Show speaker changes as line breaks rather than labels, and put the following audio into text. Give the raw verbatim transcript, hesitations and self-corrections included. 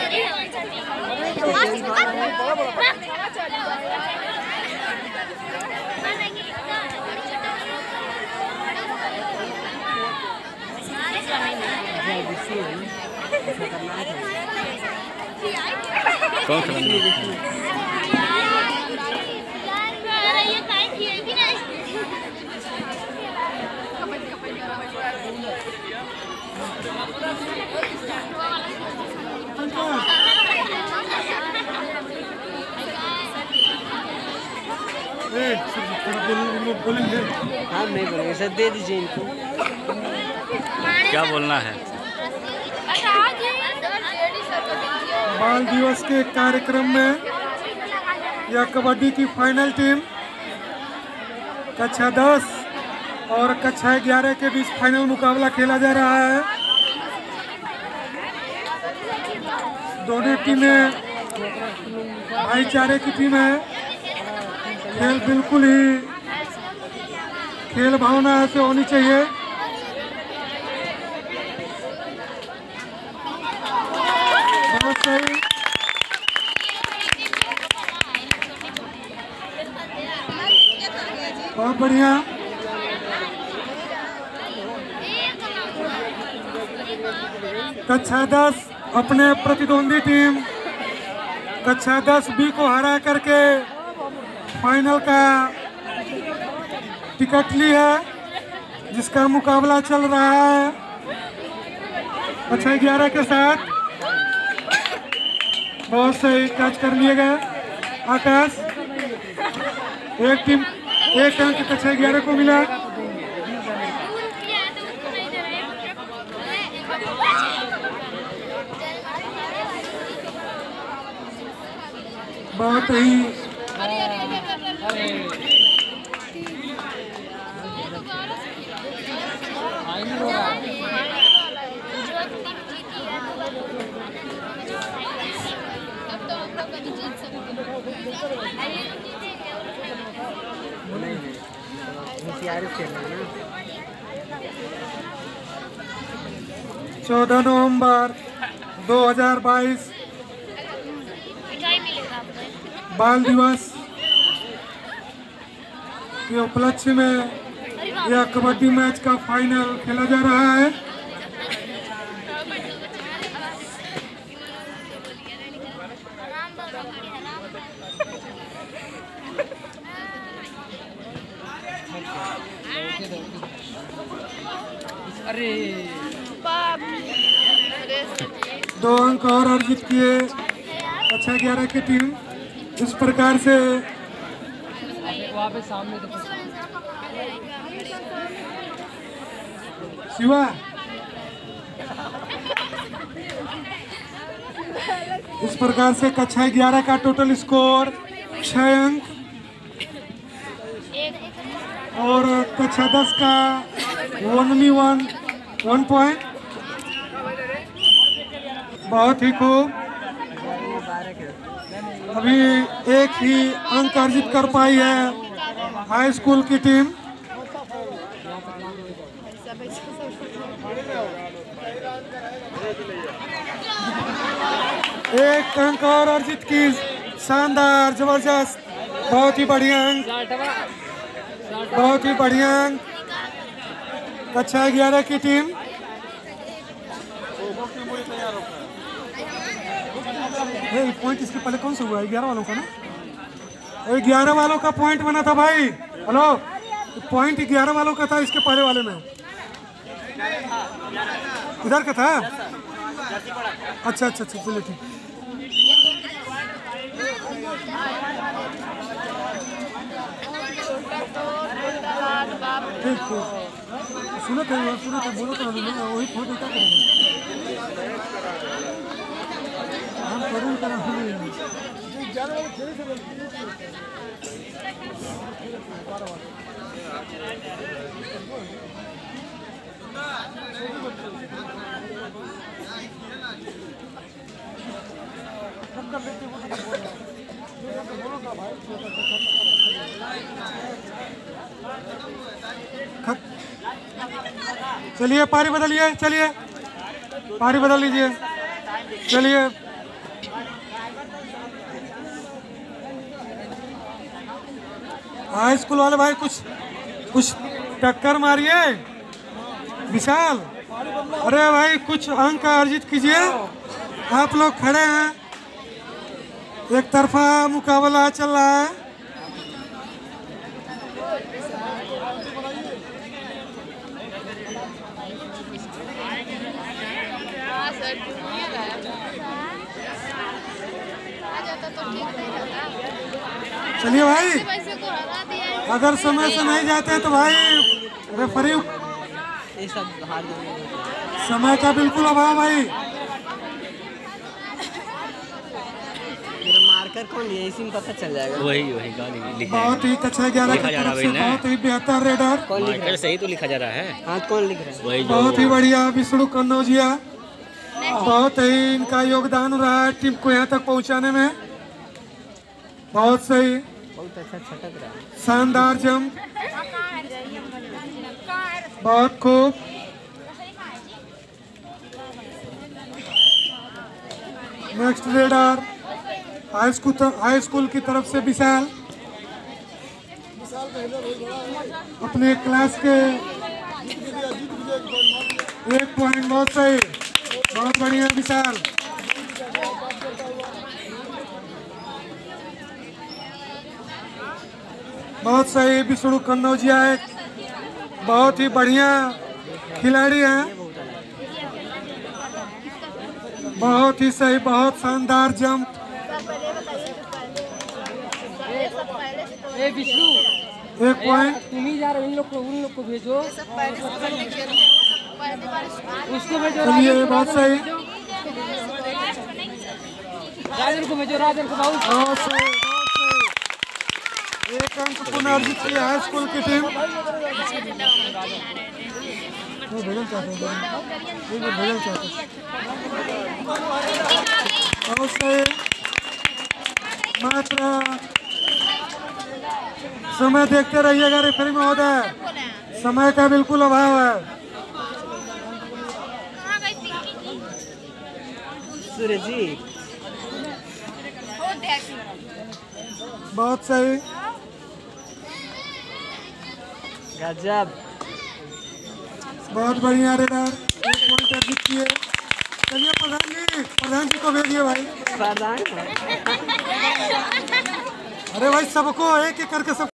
कौन सा
बोलेंगे? हाँ नहीं बोलेंगे सर, दे दीजिए इनको।
क्या बोलना है?
बाल दिवस के कार्यक्रम में यह कबड्डी की फाइनल टीम कक्षा दस और कक्षा ग्यारह के बीच फाइनल मुकाबला खेला जा रहा है। दोनों टीमें भाईचारे की टीम है। खेल बिल्कुल ही खेल भावना से होनी चाहिए। बहुत सही, बहुत बढ़िया। कक्षा दस अपने प्रतिद्वंदी टीम कक्षा दस बी को हरा करके फाइनल का टिकट ली है, जिसका मुकाबला चल रहा है कक्षा ग्यारह के साथ। बहुत सही कैच कर लिए गए आकाश। एक टीम एक अंक कक्षा ग्यारह को मिला। बहुत ही चौदह नवंबर दो हजार बाईस बाल दिवस के उपलक्ष्य में यह कबड्डी मैच का फाइनल खेला जा रहा है।
अरे
दो अंक और अर्जित किए अच्छा ग्यारह की टीम। इस प्रकार से
वहाँ पे सामने
शिवा इस प्रकार से कक्षा ग्यारह का टोटल स्कोर छह अंक और कक्षा दस का ओनली वन वन पॉइंट। बहुत ही खूब। अभी एक ही अंक अर्जित कर पाई है हाई स्कूल की टीम। एक अंक और अर्जित की। शानदार, जबरदस्त, बहुत ही बढ़िया अंक, बहुत ही बढ़िया अंक कक्षा ग्यारह की टीम। पॉइंट इसके पहले कौन सा हुआ है? ग्यारह वालों का ना, ग्यारह वालों का पॉइंट बना था भाई। हेलो, पॉइंट ग्यारह वालों का था, इसके पहले वाले में इधर का था। अच्छा अच्छा अच्छा, चलिए ठीक। ठीक ठीक, सुनो थे सुनो थे बोलो तो वही फोटो क्या करेंगे हम करूँ करना। चलिए पारी बदलिए, चलिए पारी बदल लीजिए। चलिए हाई स्कूल वाले भाई कुछ कुछ टक्कर मारिए विशाल। अरे भाई कुछ अंक अर्जित कीजिए। आप लोग खड़े हैं, एक तरफा मुकाबला चल रहा है। चलिए भाई, अगर समय से नहीं जाते तो भाई रेफरी
ये सब हार जाएंगे।
समय का बिल्कुल अभाव भाई।
मेरा मार्कर कौन लिया इसी में पता चल जाएगा।
वही वही गाली लिखा
बहुत ही कक्षा ग्यारह की
लिखा जा रहा
तरफ से
भाई ना।
बहुत ही बेहतर रेडर,
कौन लिख रहा
मार्कर सही तो लिखा जा रहा है।
है? हाथ कौन लिख रहा है?
वही जो
बहुत ही बढ़िया विष्णु कन्नौजिया। बहुत ही इनका योगदान रहा है टीम को यहाँ तक पहुँचाने में। बहुत सही,
बहुत अच्छा छटक रहा है।
शानदार जंप, बहुत खूब। Next raider high school high school की तरफ से विशाल, अपने क्लास के एक पॉइंट। बहुत सही, बहुत बढ़िया विशाल। बहुत सही, विष्णु कन्नौजिया एक बहुत ही बढ़िया खिलाड़ी हैं। बहुत ही सही, बहुत शानदार जंप।
ए विष्णु,
एक पॉइंट।
तुम ही जा रहे हो, इन लोग को उन लोग को भेजो, उसको भेजो।
चलिए बहुत सही,
राजन को भेजो, राजन को बहुत
बहुत सही, बहुत सही। एक अंक पुनर्जित की हाई स्कूल की टीम। वो भेजल चाहते हैं, वो भेजल चाहते हैं। बहुत सही, मात्र समय देखते रहिएगा रेफरी महोदय, समय का बिल्कुल अभाव है।
सूरजीत।
बहुत सही,
गजब।
बहुत बढ़िया रेडर, एक पॉइंट अर्जित किए। चलिए प्रधान जी, प्रधान जी को भेजिए भाई।
प्रधान
अरे भाई सबको एक एक करके सब